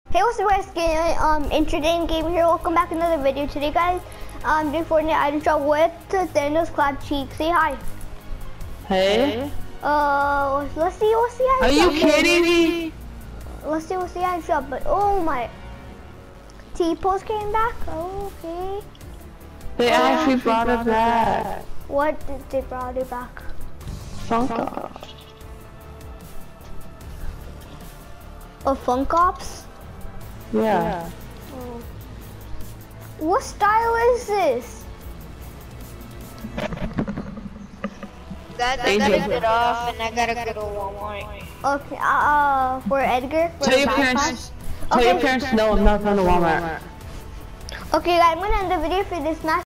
Hey, what's up guys, Intraday Gamer here, welcome back to another video. Today guys, doing Fortnite item shop with Thanos Clap Cheek. Say hi. Hey. Let's see what's the item shop. Are you kidding me? Let's see what's the item shop, but oh my. T-Pose came back? Okay. They actually brought it back. What did they brought it back? Funko. Oh, Funkops? Yeah. Oh. What style is this? That's it off, and I gotta go to Walmart. Okay, for Edgar? For Tell your backpack? parents. Tell your parents no, I'm not going to Walmart. Okay, guys, I'm gonna end the video for this match.